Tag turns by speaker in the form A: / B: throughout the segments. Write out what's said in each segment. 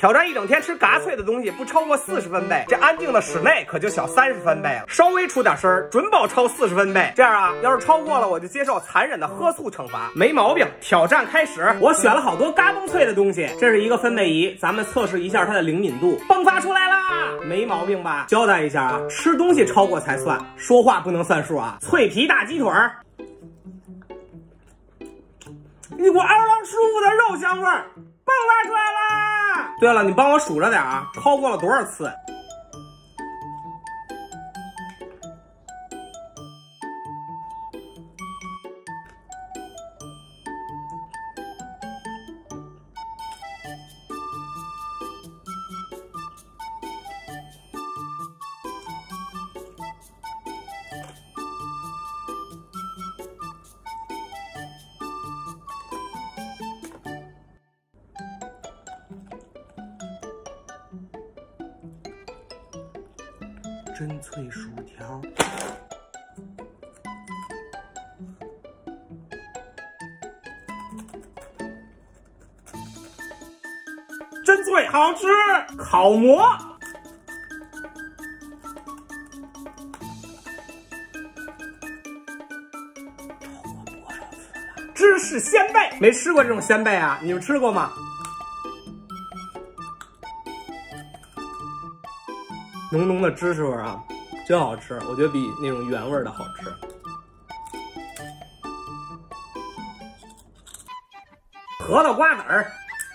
A: 挑战一整天吃嘎脆的东西不超过40分贝，这安静的室内可就小30分贝了。稍微出点声，准保超40分贝。这样啊，要是超过了，我就接受残忍的喝醋惩罚。没毛病，挑战开始。我选了好多嘎嘣脆的东西，这是一个分贝仪，咱们测试一下它的灵敏度。迸发出来啦，没毛病吧？交代一下啊，吃东西超过才算，说话不能算数啊。脆皮大鸡腿儿，一股嗷嗷舒服的肉香味儿迸发出来啦！对了，你帮我数着点啊，超过了多少次？真脆薯条，真脆，好吃。烤馍，超过多少次了？芝士鲜贝，没吃过这种鲜贝啊？你们吃过吗？浓浓的芝士味啊，真好吃，我觉得比那种原味的好吃。核桃瓜子儿，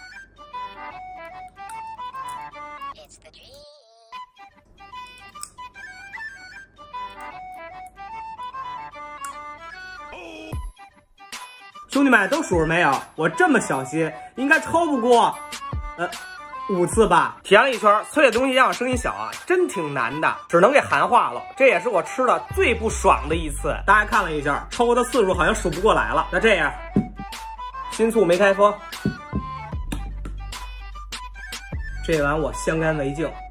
A: 兄弟们都数着没有？我这么小心，应该超不过5次吧。填了一圈，脆的东西让我声音小啊，真挺难的，只能给含化了。这也是我吃的最不爽的一次。大家看了一下，抽的次数好像数不过来了。那这样，新醋没开封，这碗我香干为敬。